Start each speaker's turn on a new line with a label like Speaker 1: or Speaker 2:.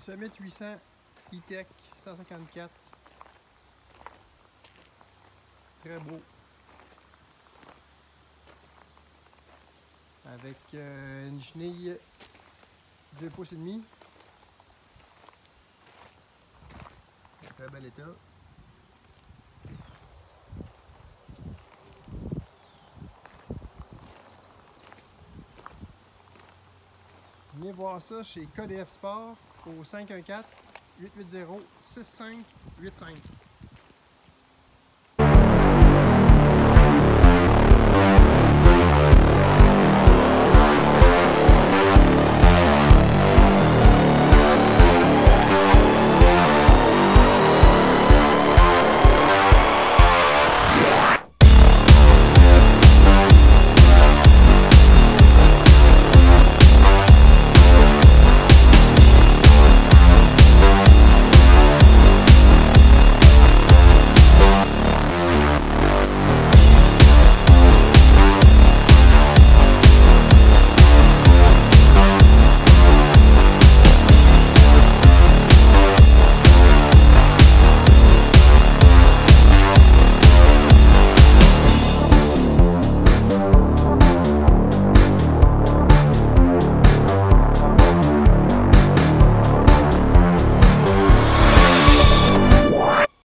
Speaker 1: Summit 800 E-Tech 154. Très beau. Avec une chenille 2 pouces et demi. Très bel état. Venez voir ça chez KDF Sport au 514-880-6585.